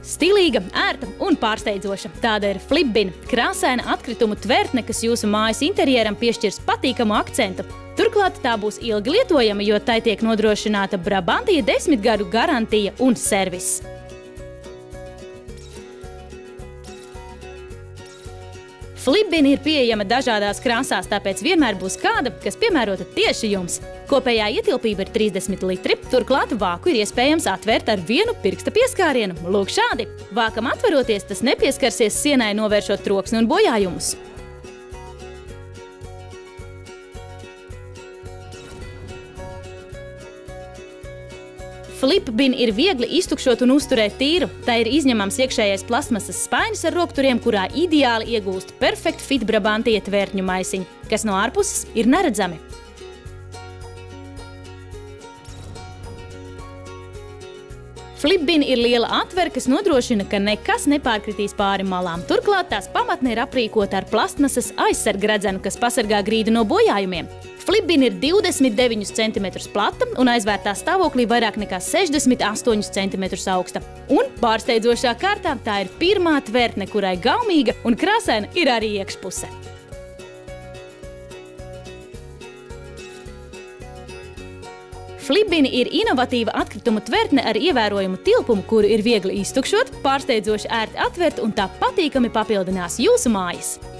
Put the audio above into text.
Stilīga, ērta un pārsteidzoša. Tāda ir Flipbin – krāsaina atkritumu tvertne, kas jūsu mājas interjeram piešķirs patīkamu akcentu. Turklāt tā būs ilgi lietojama, jo tai tiek nodrošināta Brabantia 10 gadu garantija un servis. Flipbin ir pieejama dažādās krāsās, tāpēc vienmēr būs kāda, kas piemērota tieši jums. Kopējā ietilpība ir 30 litri, turklāt vāku ir iespējams atvērt ar vienu pirksta pieskārienu. Lūk šādi! Vākam atveroties, tas nepieskarsies sienai, novēršot troksni un bojājumus. Flipbin ir viegli iztukšot un uzturēt tīru. Tā ir izņemams iekšējais plastmasas spainis ar rokturiem, kurā ideāli iegūst perfect fit Brabantia tvērtņu maisiņi, kas no ārpuses ir neredzami. Flipbin ir liela atvere, kas nodrošina, ka nekas nepārkritīs pāri malām. Turklāt tās pamatne ir aprīkota ar plastmasas aizsargredzenu, kas pasargā grīdu no bojājumiem. Flipbin ir 29 cm plata un aizvērtā stāvoklī vairāk nekā 68 cm augsta. Un pārsteidzošā kārtā tā ir pirmā tvertne, kurai gaumīga un krāsaina ir arī iekšpuse. Flipbin ir inovatīva atkritumu tvertne ar ievērojumu tilpumu, kuru ir viegli iztukšot, pārsteidzoši ērti atvert un tā patīkami papildinās jūsu mājas.